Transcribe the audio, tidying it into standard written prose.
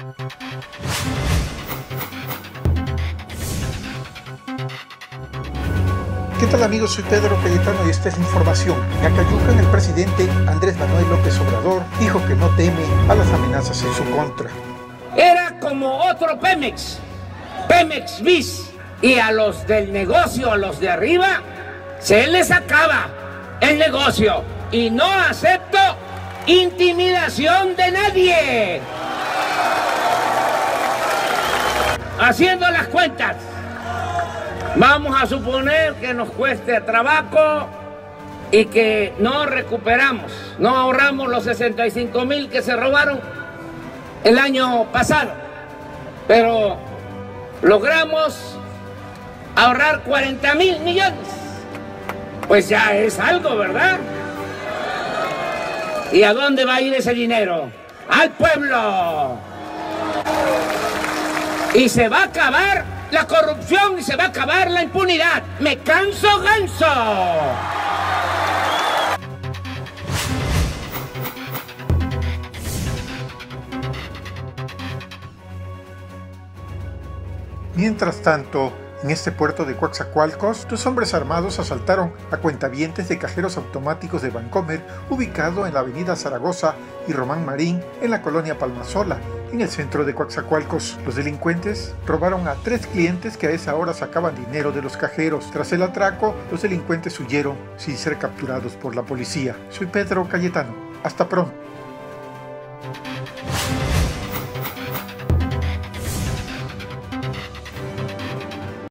¿Qué tal amigos? Soy Pedro Cayetano y esta es la información. En Acayucan, el presidente Andrés Manuel López Obrador dijo que no teme a las amenazas en su contra. Era como otro Pemex, Pemex bis, y a los del negocio, a los de arriba, se les acaba el negocio y no acepto intimidación de nadie. Haciendo las cuentas, vamos a suponer que nos cueste trabajo y que no recuperamos, no ahorramos los 65,000 que se robaron el año pasado, pero logramos ahorrar 40,000 millones. Pues ya es algo, ¿verdad? ¿Y a dónde va a ir ese dinero? ¡Al pueblo! Y se va a acabar la corrupción y se va a acabar la impunidad. ¡Me canso ganso! Mientras tanto, en este puerto de Coatzacoalcos, 2 hombres armados asaltaron a cuentavientes de cajeros automáticos de Bancomer, ubicado en la avenida Zaragoza y Román Marín, en la colonia Palmasola, en el centro de Coatzacoalcos. Los delincuentes robaron a 3 clientes que a esa hora sacaban dinero de los cajeros. Tras el atraco, los delincuentes huyeron sin ser capturados por la policía. Soy Pedro Cayetano. Hasta pronto.